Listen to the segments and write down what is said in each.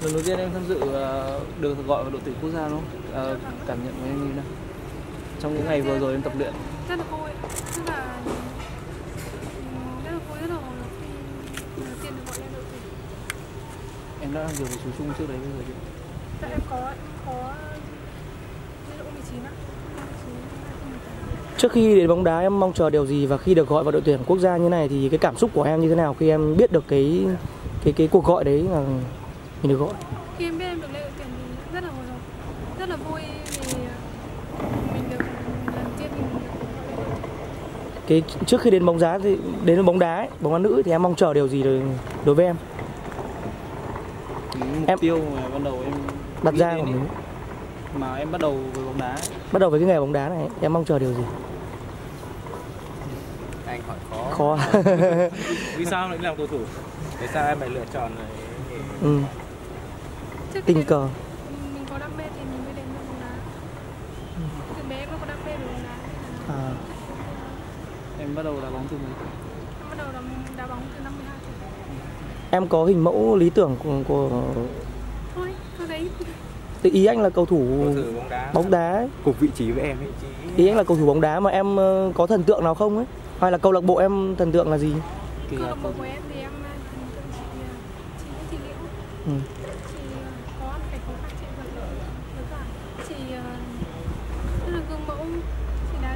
Lần đầu tiên em tham dự được gọi vào đội tuyển quốc gia đúng không? Cảm nhận của em như thế nào? Trong những ngày vừa rồi em tập luyện. Rất là vui, rất là vui, rất là hồi hộp khi lần đầu tiên được gọi lên đội tuyển. Em đã làm việc với chú Trung trước đấy bây giờ chưa? Dạ em có ví dụ 19 á. Trước khi đến bóng đá em mong chờ điều gì và khi được gọi vào đội tuyển quốc gia như này thì cái cảm xúc của em như thế nào khi em biết được cái cuộc gọi đấy là mình được gọi? Khi em biết em được lên đội tuyển thì rất là hồi hộp, rất là vui vì mình được lần đầu tiên mình được gọi lên đội tuyển. Cái trước khi đến bóng đá thì đến bóng đá ấy, bóng đá nữ thì em mong chờ điều gì đối với em? Mục tiêu mà ban đầu em đặt ra của mình mà em bắt đầu với bóng đá. Bắt đầu với cái nghề bóng đá này em mong chờ điều gì? Anh hỏi khó. Khó. Vì sao lại làm cầu thủ? Tại sao em lại lựa chọn Tình cờ. Mình có đam mê thì mình mới đến với bóng đá. Từ bé em có đam mê về bóng đá. Em bắt đầu đá bóng từ mấy tuổi? Em bắt đầu đá bóng từ năm 12 tuổi. Em có hình mẫu lý tưởng của Thôi đấy. Tự ý anh là cầu thủ bóng đá ấy. Cùng vị trí với em ấy. Ý anh là cầu thủ bóng đá mà em có thần tượng nào không ấy? Hay là câu lạc bộ em thần tượng là gì? Câu lạc bộ của em thì em thần tượng chị Nguyễn Thị Liễu. Chị có hoàn cảnh khó khăn, chị vật lộn với cả chị rất là gương mẫu. Chị đã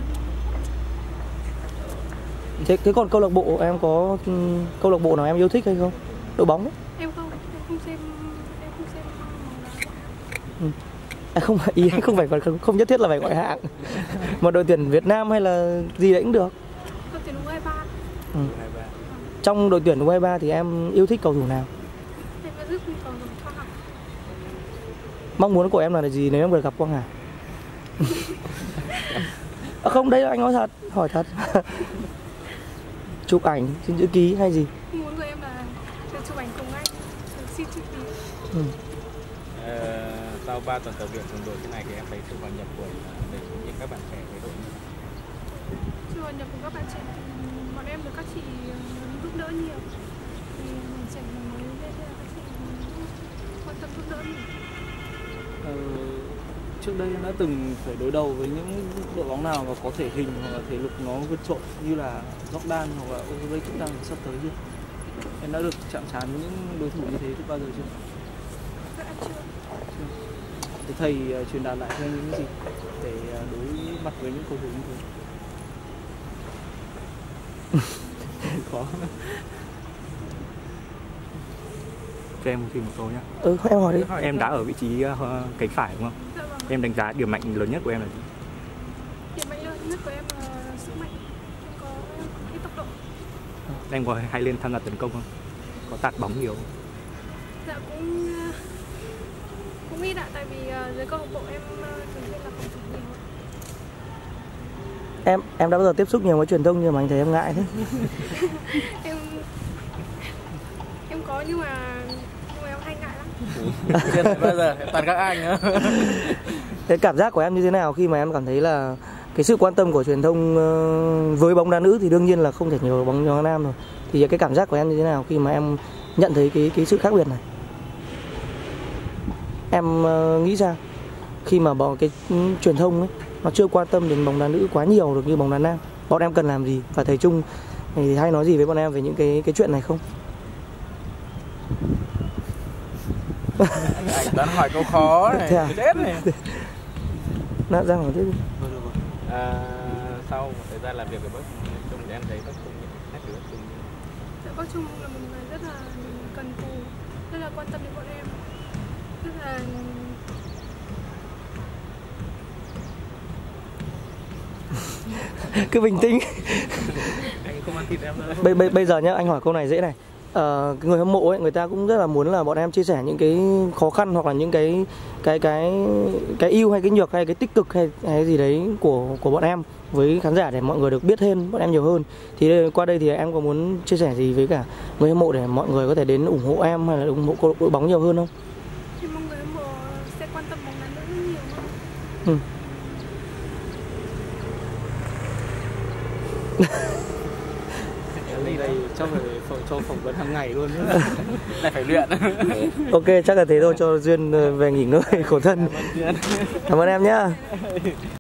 Thế còn câu lạc bộ em có câu lạc bộ nào em yêu thích hay không? Đội bóng ấy? em không xem bóng đá. Không, ý anh không nhất thiết là phải gọi hạng. Một đội tuyển Việt Nam hay là gì đấy cũng được. Đội tuyển U23. Trong đội tuyển U23 thì em yêu thích cầu thủ nào? Em rất thích cầu thủ Quang Hải. Mong muốn của em là gì nếu em được gặp Quang Hải? Không, đấy anh nói thật, hỏi thật. Chụp ảnh, xin chữ ký hay gì? Mong muốn của em là được chụp ảnh cùng anh, được xin chữ ký. Sau 3 tuần tập luyện cùng đội thế này thì em thấy sự hòa nhập của các bạn trẻ với đội. Sự hòa nhập của các bạn trẻ, bọn em được các chị giúp đỡ nhiều. Thì mình trẻ mới lên đây là các chị quan tâm giúp đỡ nhiều. Trước đây em đã từng phải đối đầu với những đội bóng nào mà có thể hình hoặc là thể lực nó vượt trội như là Jordan hoặc là Ozil cũng đang sắp tới chưa? Em đã được chạm trán với những đối thủ như thế từ bao giờ chưa? Dạ chưa. Thế thầy truyền đạt lại cho em những gì để đối mặt với những cầu thủ như thế? Khó. Cho em thêm một câu nhé. Em hỏi đi. Em đã ở vị trí cánh phải đúng không? Dạ vâng. Em đánh giá điểm mạnh lớn nhất của em là gì? Điểm mạnh lớn nhất của em là sức mạnh. Em có cái tốc độ. Em có hay lên tham gia tấn công không? Có tạt bóng nhiều không? Dạ cũng ít ạ, tại vì dưới câu lạc bộ em thường xuyên là phòng thủ nhiều. Em đã bao giờ tiếp xúc nhiều với truyền thông nhưng mà anh thấy em ngại thế? em có nhưng mà em hay ngại lắm. Bây giờ toàn các anh nữa. Thế cảm giác của em như thế nào khi mà em cảm thấy là cái sự quan tâm của truyền thông với bóng đá nữ thì đương nhiên là không thể nhiều bóng đá nam rồi. Thì cái cảm giác của em như thế nào khi mà em nhận thấy cái sự khác biệt này? Em nghĩ ra khi mà cái truyền thông ấy nó chưa quan tâm đến bóng đá nữ quá nhiều được như bóng đá nam, bọn em cần làm gì và thầy Trung thì hay nói gì với bọn em về những cái chuyện này không? Anh toán hỏi câu khó này, chết này. Nó ra hỏi tiếp đi. Sau một thời gian làm việc với bác Trung thì em thấy bác Trung khác với bác Trung. Bác Trung là một người rất là cần cù, rất là quan tâm đến bọn em, rất là cứ bình tĩnh. Anh không ăn thịt em nữa. Bây giờ nhá, anh hỏi câu này dễ này. Người hâm mộ ấy, người ta cũng rất là muốn là bọn em chia sẻ những cái khó khăn hoặc là những cái ưu hay cái nhược hay cái tích cực hay gì đấy của bọn em với khán giả để mọi người được biết thêm bọn em nhiều hơn. Thì qua đây thì em có muốn chia sẻ gì với cả người hâm mộ để mọi người có thể đến ủng hộ em hay là ủng hộ đội bóng nhiều hơn không? thì mong người hâm mộ sẽ quan tâm bóng đá nữ nhiều hơn. này chắc phải cho phỏng vấn hàng ngày luôn. Lại phải luyện. Ok, chắc là thế thôi, cho Duyên về nghỉ ngơi khổ thân. Cảm ơn em nhá.